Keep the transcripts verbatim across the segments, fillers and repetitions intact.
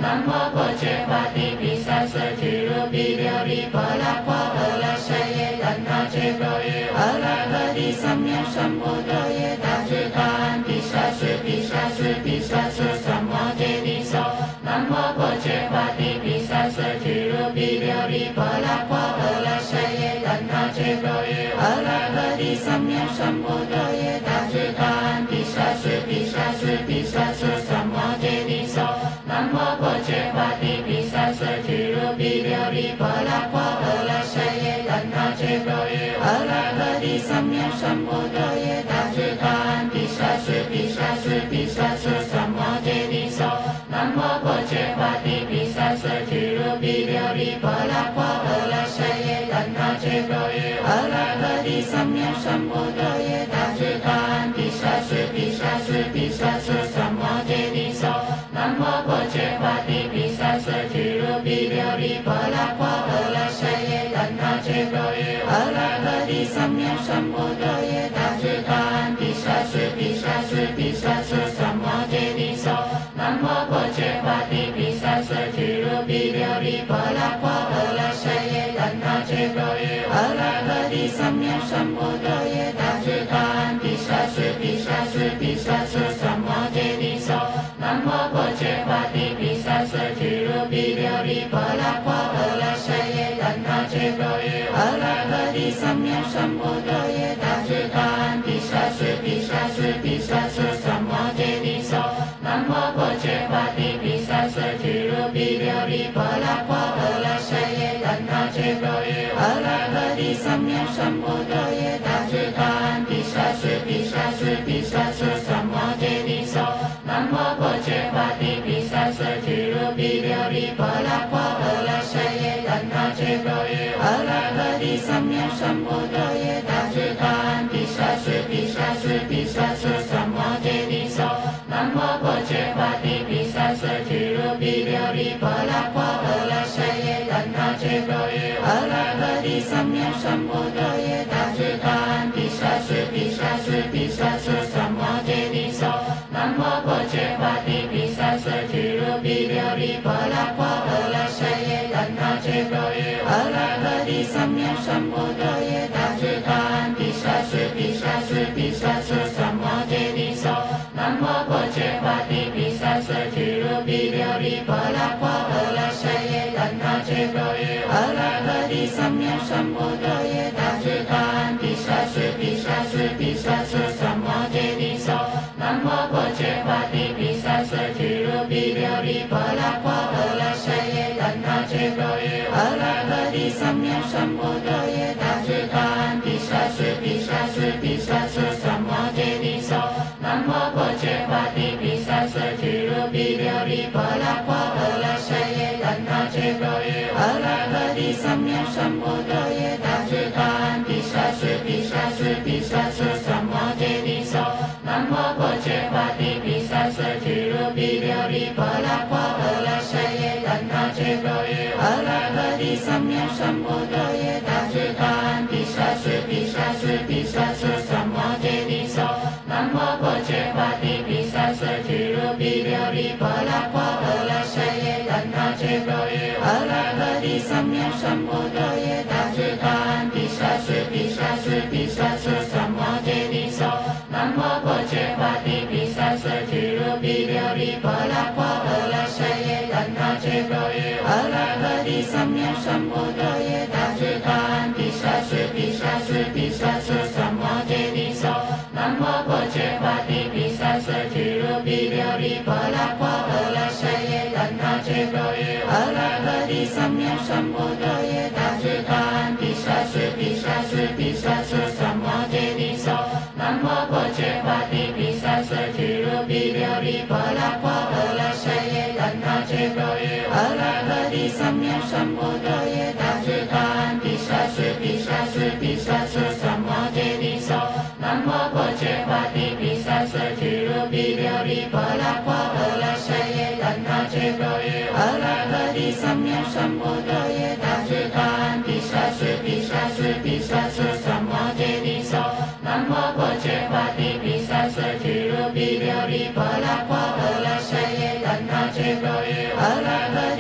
南无薄伽伐帝毗萨舍提卢毗琉璃波拉波阿拉舍耶怛那揭多耶阿拉哈帝三藐三菩提耶大智大安毗萨室毗萨室毗萨舍三摩揭帝娑。南无薄伽伐帝毗萨舍提卢毗琉璃波拉波阿拉舍耶怛那揭多耶阿拉哈帝三藐三菩提耶大智大安毗萨室毗萨室毗萨舍三摩揭帝娑。南无薄伽伐帝毗萨舍提卢毗琉璃波拉波阿拉舍耶怛那揭多耶阿拉哈帝三藐三菩提耶大智大安毗萨室毗萨室毗萨舍三摩揭帝娑。南无薄伽伐帝毗萨舍提卢毗琉璃波拉波阿拉舍耶怛那揭多耶阿拉哈帝三藐三菩提耶大智大安毗萨室毗萨室毗萨舍三摩揭帝娑。南无薄伽伐帝毗萨舍提卢毗琉璃波拉波阿拉舍耶怛那揭多耶阿拉哈帝三藐三菩提耶大智大安毗萨室毗萨室毗萨舍三摩揭帝娑。南无薄伽伐帝毗萨舍提卢毗琉璃波拉波阿拉舍耶怛那揭多耶阿拉哈帝三藐三菩提耶大智大安毗萨室毗萨室毗萨舍三摩揭帝娑。南无薄伽伐帝毗萨舍提卢毗琉璃波拉波阿拉舍耶怛那揭多耶阿拉哈帝三藐三菩提耶大智大安毗萨室毗萨室毗萨舍三摩揭帝娑。南无薄伽伐帝毗萨舍提卢毗琉璃波拉波阿拉舍耶怛那揭多耶阿拉哈帝三藐三菩提耶大智大安毗萨室毗萨室毗萨舍三摩揭帝娑。南无薄伽伐帝毗萨舍提卢毗琉璃波拉波阿拉舍耶怛那揭多耶阿拉哈帝三藐三菩提耶大智大安毗萨室毗萨室毗萨舍三摩揭帝娑。南无薄伽伐帝毗萨舍提卢毗琉璃波拉波阿拉舍耶怛那揭多耶阿拉哈帝三藐三菩提耶大智大安毗萨室毗萨室毗萨舍三摩揭帝娑。南无薄伽伐帝毗萨舍提卢毗琉璃波拉波阿拉舍耶怛那揭多耶阿拉哈帝三藐三菩提耶大智大安毗萨室毗萨室毗萨舍三摩揭帝娑。南无薄伽伐帝毗萨舍提卢毗琉璃波拉波阿拉舍耶怛那揭多耶阿拉哈帝三藐三菩提耶大智大安毗萨室毗萨室毗萨舍三摩揭帝娑。南无薄伽伐帝毗萨舍提卢毗琉璃波拉波阿拉舍耶怛那揭多耶阿拉哈帝三藐三菩提耶大智大安毗萨室毗萨室毗萨舍三摩揭帝娑。南无薄伽伐帝毗萨舍提卢毗琉璃波拉波阿拉舍耶怛那揭多耶阿拉哈帝三藐三菩提耶大智大安毗萨室毗萨室毗萨舍三摩揭帝娑。南无薄伽伐帝毗萨舍提卢毗琉璃波拉波阿拉舍耶怛那揭多耶阿拉哈帝三藐三菩提耶大智大安毗萨室毗萨室毗萨舍三摩揭帝娑。南无薄伽伐帝毗萨舍提卢毗琉璃波拉波阿拉舍耶怛那揭多耶阿拉哈帝三藐三菩提耶大智大安毗萨室毗萨室毗萨舍三摩揭帝娑。南无薄伽伐帝毗萨舍提卢毗琉璃波拉波阿拉舍耶怛那揭多耶阿拉哈帝三藐三菩提耶大智大安毗萨室毗萨室毗萨舍三摩揭帝娑。南无薄伽伐帝毗萨舍提卢毗琉璃波拉波阿拉舍耶怛那揭多耶阿拉哈帝三藐三菩提耶大智大安毗萨室毗萨室毗萨舍三摩揭帝娑。南无薄伽伐帝毗萨舍提卢毗琉璃波拉波阿拉舍耶怛那揭多耶阿拉哈帝三藐三菩提耶大智大安毗萨室毗萨室毗萨舍三摩揭帝娑。南无薄伽伐帝毗萨舍提卢毗琉璃波拉波阿拉舍耶怛那揭多耶阿拉哈帝三藐三菩提耶大智大安毗萨室毗萨室毗萨舍三摩揭帝娑。南无薄伽伐帝毗萨舍提卢毗琉璃波拉波阿拉舍耶怛那揭多耶阿拉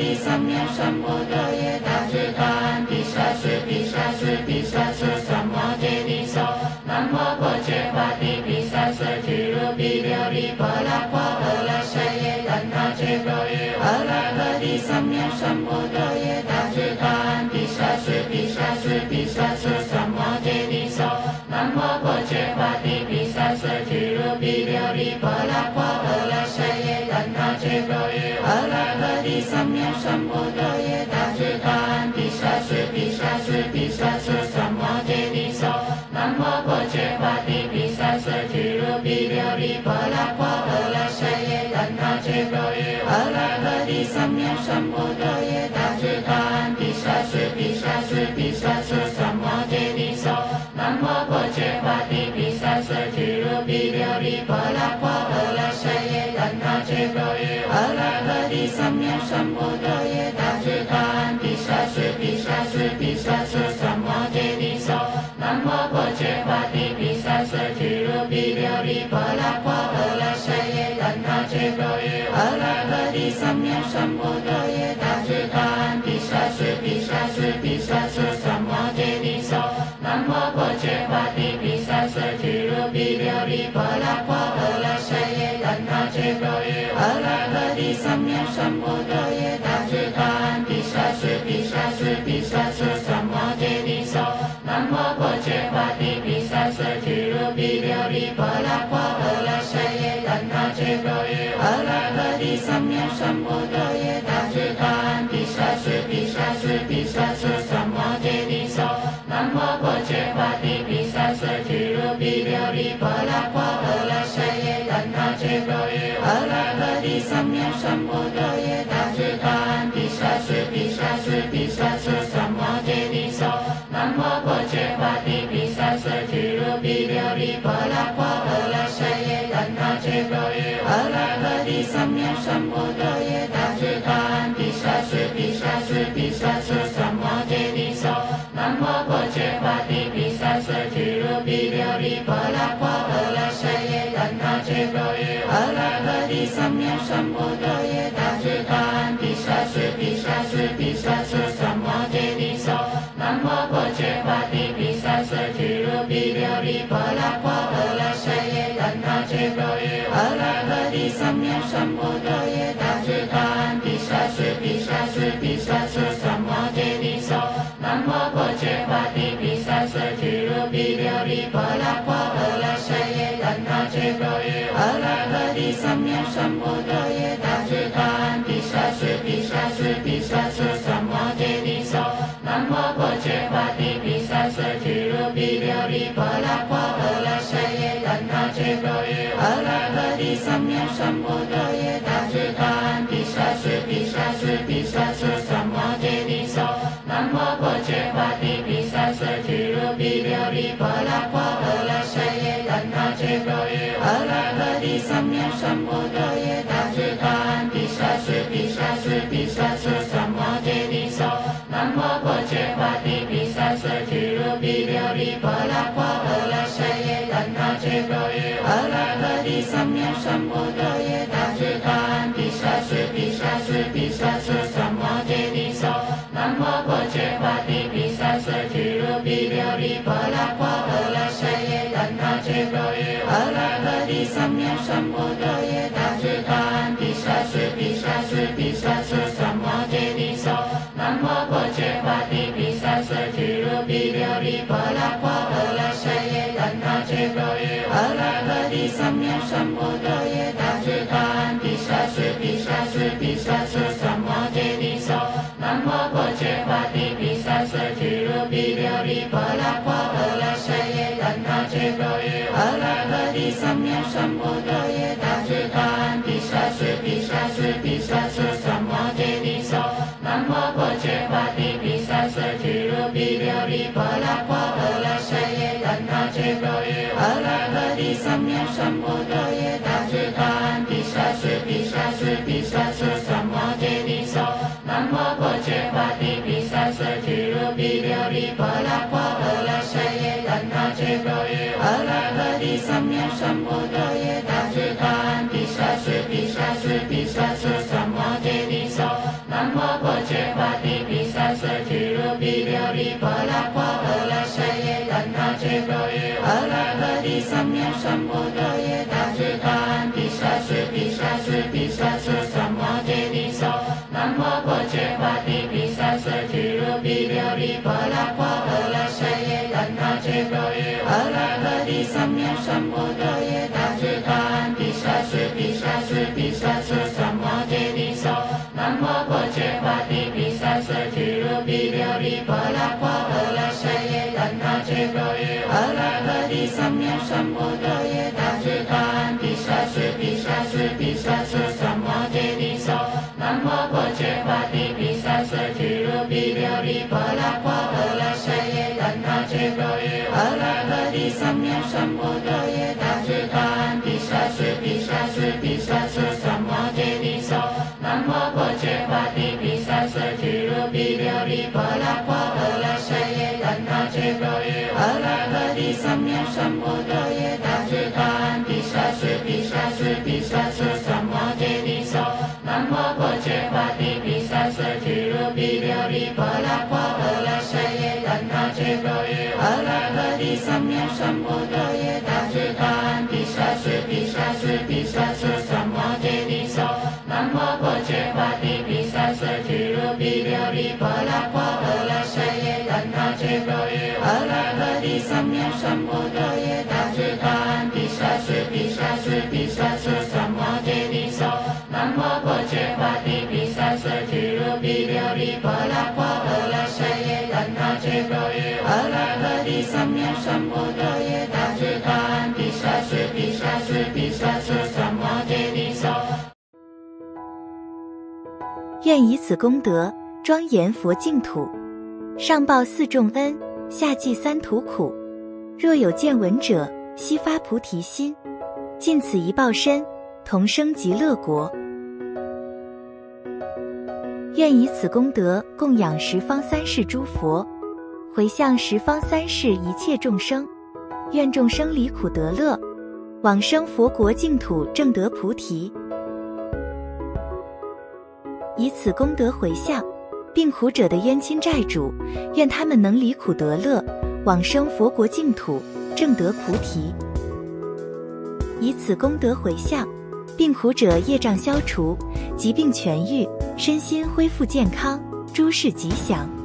提萨妙萨摩多耶大智大安毗沙须毗沙须毗沙须萨摩揭谛娑南无婆伽伐帝毗沙瑟俱卢毗琉璃波拉波阿拉舍耶怛那揭多耶阿拉诃提萨妙萨摩多耶大智大安毗沙须毗沙须毗沙须萨摩揭谛娑南无婆伽伐帝毗沙瑟俱卢毗琉璃波拉波阿拉舍耶怛那揭多耶阿拉诃提萨妙萨摩多耶大智大安毗沙须毗沙须毗沙须萨摩揭谛娑南无婆伽伐帝毗沙瑟俱卢毗琉璃波拉波阿拉舍耶怛那揭多耶阿拉诃提萨妙萨摩多耶大智大安毗沙须毗沙须毗沙须萨摩揭谛娑南无婆伽伐帝毗沙瑟俱卢毗琉璃波拉波阿拉舍耶怛那揭多耶阿拉诃提萨妙萨摩多耶大智大安毗沙须毗沙须毗沙须萨摩揭谛娑南无婆伽伐帝毗沙瑟俱卢毗琉璃波拉波阿拉舍耶怛那揭多耶阿拉诃提萨妙萨摩多耶大智大安毗沙须毗沙须毗沙须萨摩揭谛娑南无婆伽伐帝毗沙瑟俱卢毗琉璃波拉波阿拉舍耶怛那揭多耶阿拉诃提萨妙萨摩多耶大智大安毗沙须毗沙须毗沙须萨摩揭谛娑南无婆伽伐帝毗沙瑟俱卢毗琉璃波拉波阿拉舍耶怛那揭多耶阿拉诃提萨妙萨摩多耶大智大安毗沙须毗沙须毗沙须萨摩揭谛娑南无婆伽伐帝毗沙瑟俱卢毗琉璃波拉波阿拉舍耶怛那揭多耶阿拉诃提萨妙萨摩多耶大智大安毗沙须毗沙须毗沙须萨摩揭谛娑南无婆伽伐帝毗沙瑟俱卢毗琉璃波拉波阿拉舍耶怛那揭多耶阿拉诃提萨妙萨摩多耶大智大安毗沙须毗沙须毗沙须萨摩揭谛娑南无婆伽伐帝毗沙瑟俱卢毗琉璃波拉波阿拉舍耶怛那揭多耶阿拉诃提萨妙萨摩多耶大智大安毗沙须毗沙须毗沙须萨摩揭谛娑南无婆伽伐帝毗沙瑟俱卢毗琉璃波拉波阿拉舍耶怛那揭多耶阿拉诃提萨妙萨摩多耶大智大安毗沙须毗沙须毗沙须萨摩揭谛娑南无婆伽伐帝毗沙瑟俱卢毗琉璃波拉波阿拉舍耶怛那揭多耶阿拉诃提萨妙萨摩多耶大智大安毗沙须毗沙须毗沙须萨摩揭谛娑南无婆伽伐帝毗沙瑟俱卢毗琉璃波拉波阿拉舍耶怛那揭多耶阿拉诃提萨妙萨摩多耶大智大安毗沙须毗沙须毗沙须萨摩揭谛娑南无婆伽伐帝毗沙瑟俱卢毗琉璃波拉波阿拉舍耶怛那揭多耶阿拉诃提萨妙萨摩多耶大智大安毗沙须毗沙须毗沙须萨摩揭谛娑南无婆伽伐帝毗沙瑟俱卢毗琉璃波拉波阿拉舍耶怛那揭多耶阿拉诃提萨妙萨摩多耶大智大安毗沙须毗沙须毗沙须萨摩揭谛娑南无婆伽伐帝毗沙瑟俱卢毗琉璃波拉波阿拉舍耶怛那揭多耶阿拉诃提萨妙萨摩多耶大智大安毗沙须毗沙须毗沙须萨摩揭谛娑南无婆伽伐帝毗沙瑟俱卢毗琉璃波拉波阿拉舍耶怛那揭多耶阿拉诃提萨妙萨摩多耶大智大安毗沙须毗沙须毗沙须萨摩揭谛娑南无婆伽伐帝毗沙瑟俱卢毗琉璃波拉波阿拉舍耶怛那揭多耶阿拉诃提萨妙萨摩多耶大智大安毗沙须毗沙须毗沙须萨摩揭谛娑南无婆伽伐帝毗沙瑟俱卢毗琉璃波拉波阿拉舍耶怛那揭多耶阿拉诃提萨妙萨摩多耶大智大安毗沙须毗沙须毗沙须萨摩揭谛娑南无婆伽伐帝毗沙瑟俱卢毗琉璃波拉波阿拉舍耶怛那揭多耶阿拉诃提萨妙萨摩多耶大智大安毗沙须毗沙须毗沙须萨摩揭谛娑南无胜不多耶，大智大安毗沙是毗沙是毗沙是三摩揭谛娑，南无婆伽伐帝毗沙瑟俱卢毗琉璃波拉波阿拉舍耶怛那揭多耶，阿拉诃帝三藐三菩提耶，大智大安毗沙是毗沙是毗沙是三摩揭谛娑，南无婆伽伐帝毗沙瑟俱卢毗琉璃波拉波阿拉舍耶怛那揭多耶，阿拉诃帝三藐三菩提耶，大智大安毗沙是毗沙是毗沙是三摩揭谛娑，南无婆伽伐帝毗沙瑟俱卢毗琉璃波拉波阿拉舍耶怛那揭多耶，阿拉诃帝三藐三菩提耶，大智大安毗沙是毗沙是毗沙是三摩揭谛娑，南无婆伽伐帝毗沙瑟俱卢毗琉璃波拉波阿拉舍耶怛那揭多耶，阿拉诃帝三藐三菩提耶，大智大安毗沙是毗沙是毗沙是三摩揭谛娑，南无婆伽伐帝毗沙瑟俱卢毗琉璃波拉波阿拉舍耶怛那揭多耶，阿拉诃帝三藐三菩提耶，大智大安毗沙是毗沙是毗沙是三摩揭谛娑，南无婆伽伐帝毗沙瑟俱卢毗琉璃波拉波阿拉舍耶怛那揭多耶，阿拉诃帝三藐三菩提耶，大智大安毗沙是毗沙是毗沙是三摩揭谛娑。 愿以此功德庄严佛净土，上报四重恩，下济三途苦。若有见闻者，悉发菩提心，尽此一报身，同生极乐国。愿以此功德供养十方三世诸佛，回向十方三世一切众生，愿众生离苦得乐，往生佛国净土正得菩提。以此功德回向病苦者的冤亲债主，愿他们能离苦得乐，往生佛国净土正得菩提。以此功德回向病苦者业障消除，疾病痊愈，身心恢复健康，诸事吉祥。